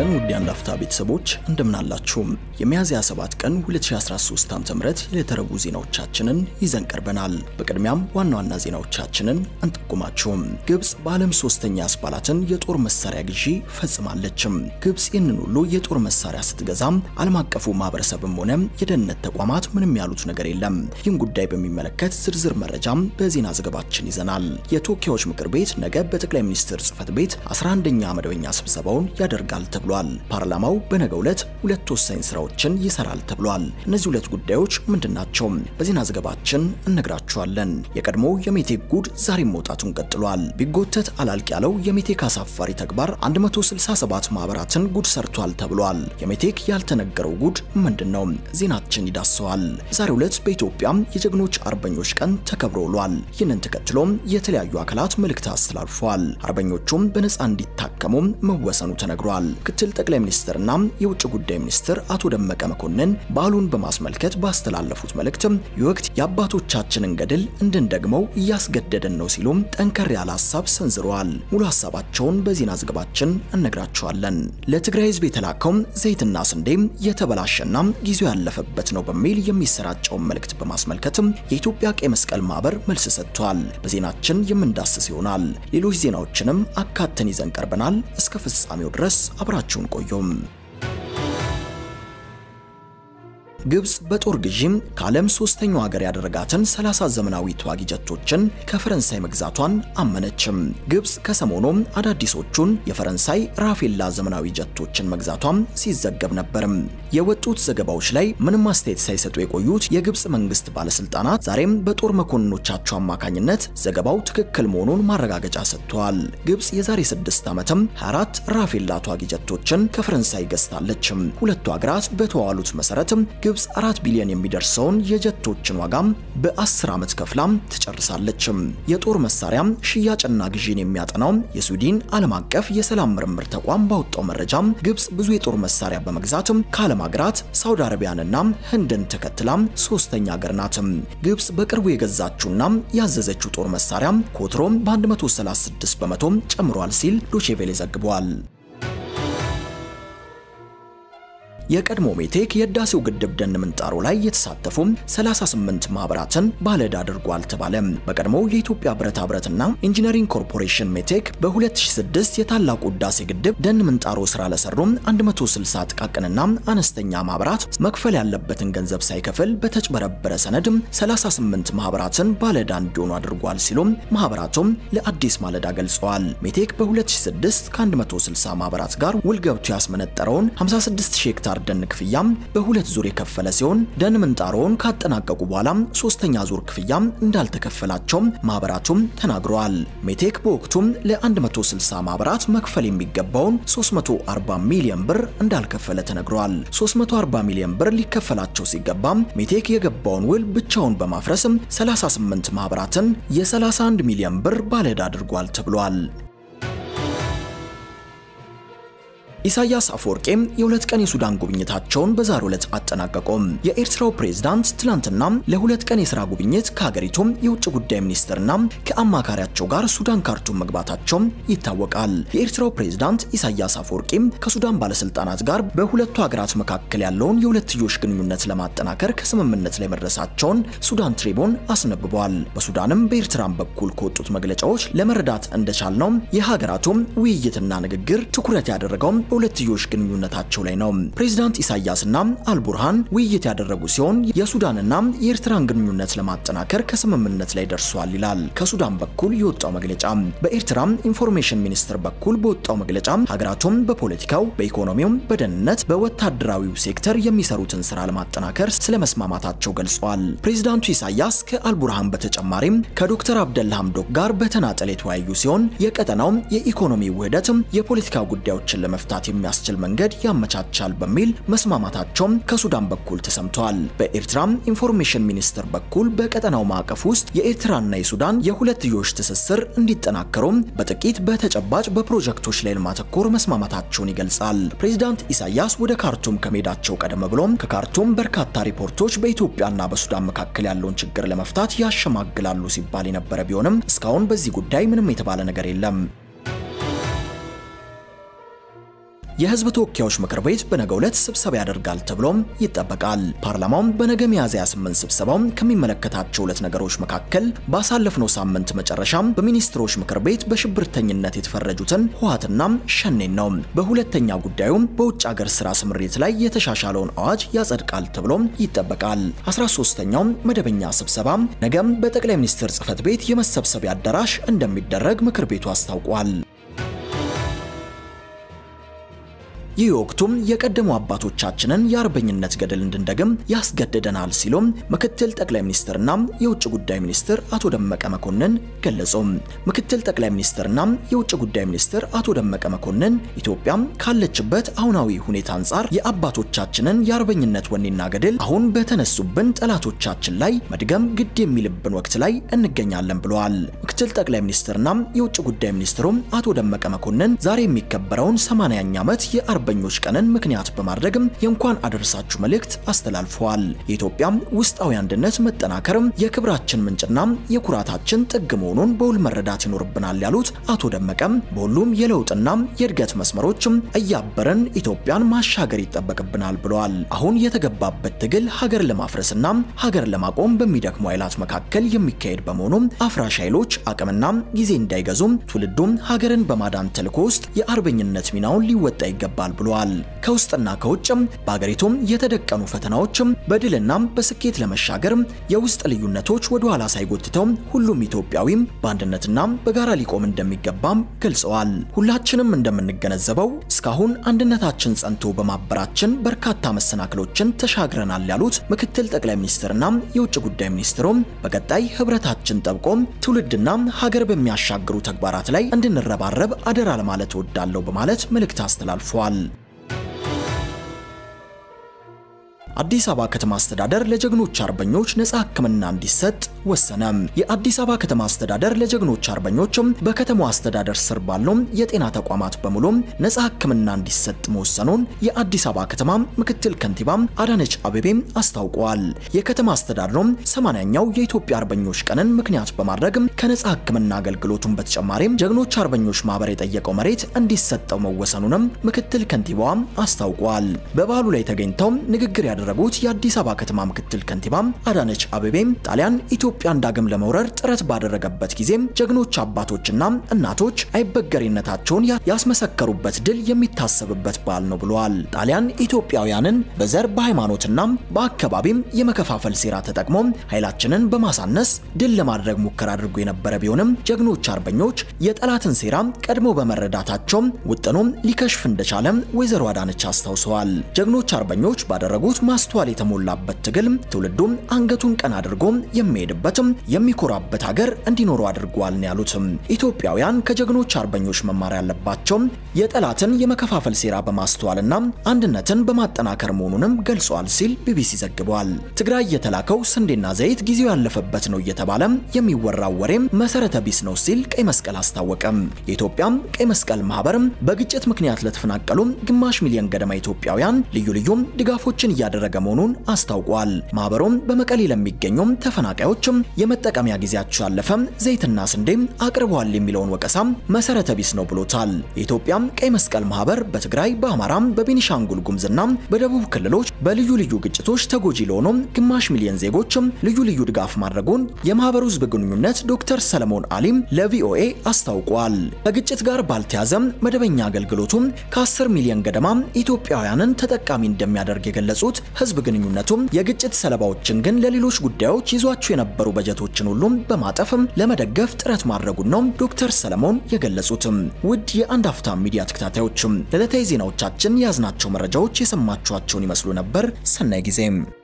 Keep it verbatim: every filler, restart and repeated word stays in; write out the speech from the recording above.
ይስጥልን ውድ አንዳፍታ ቤተሰቦች እንደምን አላችሁ? የሚያዝያ ሰባት ቀን ሁለት ሺህ አስራ ሶስት ዓመተ ምህረት ለተረቡ ዜናዎቻችንን ይዘን ቀርበናል። በቅድሚያም ዋና ዋና ዜናዎቻችንን እንጠቁማችሁ። ግብጽ በዓለም ሶስተኛ አስባላትን የጦር መሳሪያ ግዢ ፈጽማለች። ግብጽ ይህንን ሁሉ የጦር መሳሪያ ስትገዛም ዓለም አቀፉ ማህበረሰብም ሆነ የደህንነት ተቋማት ምንም ያሉት ነገር የለም። ይህን ጉዳይ በሚመለከት ዝርዝር መረጃም በዜና ዘገባችን ይዘናል። የተወካዮች ምክር ቤት ነገ በጠቅላይ ሚኒስትር ጽፈት ቤት አስራ አንደኛ መደበኛ ስብሰባውን ያደርጋል ተብሏል። ፓርላማው በነገው ዕለት ሁለት ወሳኝ ስራዎችን ይሰራል ተብሏል። እነዚህ ሁለት ጉዳዮች ምንድናቸው? በዜና ዘገባችን እነግራችኋለን። የቀድሞ የሜቴክ ጉድ ዛሬም መውጣቱን ቀጥሏል። ቢጎተት አላልቅ ያለው የሜቴክ አሳፋሪ ተግባር አንድ መቶ ስልሳ ሰባት ማህበራትን ጉድ ሰርቷል ተብሏል። የሜቴክ ያልተነገረው ጉድ ምንድነው? ዜናችን ይዳሰዋል። ዛሬው ዕለት በኢትዮጵያ የጀግኖች አርበኞች ቀን ተከብሮ ውሏል። ይህንን ተከትሎ የተለያዩ አካላት መልእክት አስተላልፈዋል። አርበኞቹም በነፃ እንዲታከሙ መወሰኑ ተነግሯል። ምክትል ጠቅላይ ሚኒስትርና የውጭ ጉዳይ ሚኒስትር አቶ ደመቀ መኮንን በዓሉን በማስመልከት ባስተላለፉት መልእክት የወቅት የአባቶቻችንን ገድል እንድንደግመው እያስገደደን ነው ሲሉ ጠንከር ያለ ሐሳብ ሰንዝረዋል። ሙሉ ሐሳባቸውን በዜና ዘገባችን እነግራችኋለን። ለትግራይ ህዝብ የተላከው ዘይትና ስንዴ የተበላሸና ጊዜው ያለፈበት ነው በሚል የሚሰራጨው መልእክት በማስመልከት የኢትዮጵያ ቀይ መስቀል ማህበር መልስ ሰጥቷል። በዜናችን የምንዳስስ ይሆናል። ሌሎች ዜናዎችንም አካተን ይዘን ቀርበናል። እስከ ፍጻሜው ድረስ አብራችሁን ቆዩም። ግብጽ በጦር ግዢም ከዓለም ሶስተኛው ሀገር ያደረጋትን ሰላሳ ዘመናዊ ተዋጊ ጀቶችን ከፈረንሳይ መግዛቷን አመነችም። ግብጽ ከሰሞኑም አዳዲሶቹን የፈረንሳይ ራፌላ ዘመናዊ ጀቶችን መግዛቷም ሲዘገብ ነበርም። የወጡት ዘገባዎች ላይ ምንም አስተያየት ሳይሰጡ የቆዩት የግብጽ መንግስት ባለስልጣናት ዛሬም በጦር መኮንኖቻቸው አማካኝነት ዘገባው ትክክል መሆኑን ማረጋገጫ ሰጥተዋል። ግብጽ የዛሬ ስድስት ዓመትም ሃያ አራት ራፌላ ተዋጊ ጀቶችን ከፈረንሳይ ገዝታለች። ሁለቱ ሀገራት በተዋሉት መሰረትም ግብጽ አራት ቢሊዮን የሚደርሰውን የጀቶችን ዋጋም በአስር ዓመት ከፍላም ትጨርሳለች። የጦር መሳሪያ ሽያጭና ግዢን የሚያጠናው የስዊድን ዓለም አቀፍ የሰላም ምርምር ተቋም ባወጣው መረጃም ግብጽ ብዙ የጦር መሳሪያ በመግዛት ከዓለም ሀገራት ሳውዲ አረቢያንና ህንድን ተከትላ ሶስተኛ ሀገር ናት። ግብጽ በቅርቡ የገዛችውና ያዘዘችው ጦር መሳሪያ ኮትሮም በ136 በመቶ ጨምሯል ሲል ዶቼ ቬለ ዘግቧል። የቀድሞ ሜቴክ የዳሴው ግድብ ደን ምንጣሮ ላይ የተሳተፉ ሰላሳ ስምንት ማህበራትን ባለዕዳ አድርጓል ተባለ። በቀድሞ የኢትዮጵያ ብረታ ብረትና ኢንጂነሪንግ ኮርፖሬሽን ሜቴክ በ2006 የታላቁ ዳሴ ግድብ ደን ምንጣሮ ስራ ለሰሩ አንድ መቶ ስልሳ ጥቃቅንና አነስተኛ ማህበራት መክፈል ያለበትን ገንዘብ ሳይከፍል በተጭበረበረ ሰነድ ሰላሳ ስምንት ማህበራትን ባለዕዳ እንዲሆኑ አድርጓል ሲሉ ማህበራቱም ለአዲስ ማለዳ ገልጸዋል። ሜቴክ በ2006 ከ1መቶ ስልሳ ማህበራት ጋር ውል ገብቶ ያስመነጠረውን ሃምሳ ስድስት ሺህ ሄክታር ደን ክፍያም በሁለት ዙር የከፈለ ሲሆን ደን ምንጣሮውን ካጠናቀቁ በኋላ ሶስተኛ ዙር ክፍያም እንዳልተከፈላቸው ማህበራቱም ተናግረዋል። ሜቴክ በወቅቱ ለ1መቶ ስልሳ ማህበራት መክፈል የሚገባውን ሶስት መቶ አርባ ሚሊዮን ብር እንዳልከፈለ ተነግሯል። ሶስት መቶ አርባ ሚሊዮን ብር ሊከፈላቸው ሲገባ ሜቴክ የገባውን ውል ብቻውን በማፍረስ ሰላሳ ስምንት ማህበራትን የ ሰላሳ አንድ ሚሊዮን ብር ባለዕዳ አድርጓል ተብሏል። ኢሳያስ አፈወርቄም የሁለት ቀን የሱዳን ጉብኝታቸውን በዛሬው ዕለት አጠናቀቁ። የኤርትራው ፕሬዝዳንት ትላንትና ለሁለት ቀን የሥራ ጉብኝት ከሀገሪቱ የውጭ ጉዳይ ሚኒስትርና ከአማካሪያቸው ጋር ሱዳን ካርቱም መግባታቸው ይታወቃል። የኤርትራው ፕሬዝዳንት ኢሳያስ አፈወርቄም ከሱዳን ባለስልጣናት ጋር በሁለቱ ሀገራት መካከል ያለውን የሁለትዮሽ ግንኙነት ለማጠናከር ከስምምነት ላይ መድረሳቸውን ሱዳን ትሪቡን አስነብቧል። በሱዳንም በኤርትራም በኩል ከወጡት መግለጫዎች ለመረዳት እንደቻልነው የሀገራቱ ውይይትና ንግግር ትኩረት ያደረገው በሁለትዮሽ ግንኙነታቸው ላይ ነው። ፕሬዝዳንት ኢሳያስና አልቡርሃን ውይይት ያደረጉ ሲሆን የሱዳንና የኤርትራን ግንኙነት ለማጠናከር ከስምምነት ላይ ደርሷል ይላል ከሱዳን በኩል የወጣው መግለጫ። በኤርትራ ኢንፎርሜሽን ሚኒስትር በኩል በወጣው መግለጫ ሀገራቱም በፖለቲካው፣ በኢኮኖሚው፣ በደህንነት፣ በወታደራዊው ሴክተር የሚሰሩትን ስራ ለማጠናከር ስለመስማማታቸው ገልጸዋል። ፕሬዝዳንቱ ኢሳያስ ከአልቡርሃን በተጨማሪም ከዶክተር አብደላ ሐምዶክ ጋር በተናጠል የተወያዩ ሲሆን የቀጠናው የኢኮኖሚ ውህደት የፖለቲካ ጉዳዮችን ለመፍታት የሚያስችል መንገድ ያመቻቻል በሚል መስማማታቸው ከሱዳን በኩል ተሰምቷል። በኤርትራ ኢንፎርሜሽን ሚኒስትር በኩል በቀጠናው ማዕቀፍ ውስጥ የኤርትራና የሱዳን የሁለትዮሽ ትስስር እንዲጠናከሩ በጥቂት በተጨባጭ በፕሮጀክቶች ላይ ለማተኮር መስማማታቸውን ይገልጻል። ፕሬዝዳንት ኢሳያስ ወደ ካርቱም ከመሄዳቸው ቀደም ብሎ ከካርቱም በርካታ ሪፖርቶች በኢትዮጵያና በሱዳን መካከል ያለውን ችግር ለመፍታት ያሸማግላሉ ሲባል የነበረ ቢሆንም እስካሁን በዚህ ጉዳይ ምንም የተባለ ነገር የለም። የህዝብ ተወካዮች ምክር ቤት በነገው ዕለት ስብሰባ ያደርጋል ተብሎም ይጠበቃል። ፓርላማው በነገ ሚያዝያ ስምንት ስብሰባው ከሚመለከታቸው ሁለት ነገሮች መካከል ባሳለፍነው ሳምንት መጨረሻም በሚኒስትሮች ምክር ቤት በሽብርተኝነት የተፈረጁትን ህወሓትና ሸኔን ነው። በሁለተኛ ጉዳዩ በውጭ ሀገር ስራ ስምሪት ላይ የተሻሻለውን አዋጅ ያጸድቃል ተብሎም ይጠበቃል። አስራ ሶስተኛው መደበኛ ስብሰባ ነገም በጠቅላይ ሚኒስትር ጽህፈት ቤት የመሰብሰቢያ አዳራሽ እንደሚደረግ ምክር ቤቱ አስታውቋል። ይህ ወቅቱም የቀደሙ አባቶቻችንን የአርበኝነት ገድል እንድንደግም ያስገድደናል ሲሉ ምክትል ጠቅላይ ሚኒስትርና የውጭ ጉዳይ ሚኒስትር አቶ ደመቀ መኮንን ገለጹ። ምክትል ጠቅላይ ሚኒስትርና የውጭ ጉዳይ ሚኒስትር አቶ ደመቀ መኮንን ኢትዮጵያ ካለችበት አሁናዊ ሁኔታ አንጻር የአባቶቻችንን የአርበኝነት ወኔና ገድል አሁን በተነሱብን ጠላቶቻችን ላይ መድገም ግድ የሚልብን ወቅት ላይ እንገኛለን ብለዋል። ምክትል ጠቅላይ ሚኒስትርና የውጭ ጉዳይ ሚኒስትሩ አቶ ደመቀ መኮንን ዛሬ የሚከበረውን ሰማንያኛ ዓመት የአርበኞች ቀንን ምክንያት በማድረግ የእንኳን አደረሳችሁ መልእክት አስተላልፈዋል። የኢትዮጵያ ውስጣዊ አንድነት መጠናከር የክብራችን ምንጭና የኩራታችን ጥግ መሆኑን በውል መረዳት ይኖርብናል ያሉት አቶ ደመቀ በሁሉም የለውጥና የእድገት መስመሮች እያበረን ኢትዮጵያን ማሻገር ይጠበቅብናል ብለዋል። አሁን የተገባበት ትግል ሀገር ለማፍረስና ሀገር ለማቆም በሚደክሙ ኃይላት መካከል የሚካሄድ በመሆኑ አፍራሽ ኃይሎች አቅምና ጊዜ እንዳይገዙ ትውልዱም ሀገርን በማዳን ተልዕኮ ውስጥ የአርበኝነት ሚናውን ሊወጣ ይገባል ብለዋል። ከውስጥና ከውጭም በአገሪቱም የተደቀኑ ፈተናዎችም በድልና በስኬት ለመሻገር የውስጥ ልዩነቶች ወደ ኋላ ሳይጎትተው ሁሉም ኢትዮጵያዊም በአንድነትና በጋራ ሊቆም እንደሚገባም ገልጸዋል። ሁላችንም እንደምንገነዘበው እስካሁን አንድነታችን ጸንቶ በማበራችን በርካታ መሰናክሎችን ተሻግረናል ያሉት ምክትል ጠቅላይ ሚኒስትርና የውጭ ጉዳይ ሚኒስትሩ በቀጣይ ህብረታችን ጠብቆ ትውልድና ሀገር በሚያሻግሩ ተግባራት ላይ እንድንረባረብ አደራ ለማለት እወዳለሁ በማለት መልእክት አስተላልፈዋል። አዲስ አበባ ከተማ አስተዳደር ለጀግኖች አርበኞች ነፃ ህክምና እንዲሰጥ ወሰነ። የአዲስ አበባ ከተማ አስተዳደር ለጀግኖች አርበኞች በከተማው አስተዳደር ስር ባሉ የጤና ተቋማት በሙሉ ነፃ ህክምና እንዲሰጥ መወሰኑን የአዲስ አበባ ከተማ ምክትል ከንቲባ አዳነች አቤቤ አስታውቀዋል። የከተማ አስተዳደሩ ሰማንያኛው የኢትዮጵያ አርበኞች ቀንን ምክንያት በማድረግ ከነፃ ህክምና አገልግሎቱን በተጨማሪ ጀግኖች አርበኞች ማህበር የጠየቀው መሬት እንዲሰጠው መወሰኑንም ምክትል ከንቲባዋ አስታውቀዋል። በበዓሉ ላይ ተገኝተው ንግግር ያደረጉት የአዲስ አበባ ከተማ ምክትል ከንቲባ አዳነች አቤቤ ጣሊያን ኢትዮጵያን ዳግም ለመውረር ጥረት ባደረገበት ጊዜ ጀግኖች አባቶችና እናቶች አይበገሬነታቸውን ያስመሰከሩበት ድል የሚታሰብበት በዓል ነው ብለዋል። ጣሊያን ኢትዮጵያውያንን በዘር በሃይማኖትና በአካባቢም የመከፋፈል ሴራ ተጠቅሞ ኃይላችንን በማሳነስ ድል ለማድረግ ሙከራ አድርጎ የነበረ ቢሆንም ጀግኖች አርበኞች የጠላትን ሴራ ቀድሞ በመረዳታቸው ውጥኑም ሊከሽፍ እንደቻለ ወይዘሮ አዳነች አስታውሰዋል። ጀግኖች አርበኞች ባደረጉት ማስተዋል የተሞላበት ትግል ትውልዱም አንገቱን ቀና አድርጎ የሚሄድበት የሚኮራበት ሀገር እንዲኖሩ አድርጓል ነው ያሉት። ኢትዮጵያውያን ከጀግኖች አርበኞች መማር ያለባቸው የጠላትን የመከፋፈል ሴራ በማስተዋልና አንድነትን በማጠናከር መሆኑንም ገልጿል ሲል ቢቢሲ ዘግቧል። ትግራይ የተላከው ስንዴና ዘይት ጊዜው ያለፈበት ነው እየተባለ የሚወራው ወሬም መሰረተ ቢስ ነው ሲል ቀይ መስቀል አስታወቀ። የኢትዮጵያ ቀይ መስቀል ማህበር በግጭት ምክንያት ለተፈናቀሉ ግማሽ ሚሊዮን ገደማ ኢትዮጵያውያን ልዩ ልዩ ድጋፎችን ያደረገ መሆኑን አስታውቋል። ማህበሩም በመቀሌ ለሚገኙ ተፈናቃዮች የመጠቀሚያ ጊዜያቸው ያለፈ ዘይትና ስንዴ አቅርበዋል የሚለውን ወቀሳ መሰረተ ቢስ ነው ብሎታል። የኢትዮጵያ ቀይ መስቀል ማህበር በትግራይ በአማራ በቤኒሻንጉል ጉሙዝና በደቡብ ክልሎች በልዩ ልዩ ግጭቶች ተጎጂ ለሆኑ ግማሽ ሚሊዮን ዜጎች ልዩ ልዩ ድጋፍ ማድረጉን የማህበሩ ህዝብ ግንኙነት ዶክተር ሰለሞን አሊም ለቪኦኤ አስታውቋል። ከግጭት ጋር ባልተያዘ መደበኛ አገልግሎቱ ከ10 ሚሊዮን ገደማ ኢትዮጵያውያንን ተጠቃሚ እንደሚያደርግ የገለጹት ህዝብ ግንኙነቱም የግጭት ሰለባዎችን ግን ለሌሎች ጉዳዮች ይዟቸው የነበሩ በጀቶችን ሁሉ በማጠፍ ለመደገፍ ጥረት ማድረጉን ነው ዶክተር ሰለሞን የገለጹት። ውድ የአንዳፍታ ሚዲያ ተከታታዮች ለዕለታዊ ዜናዎቻችን ያዝናቸው መረጃዎች የሰማችኋቸውን ይመስሉ ነበር። ሰናይ ጊዜ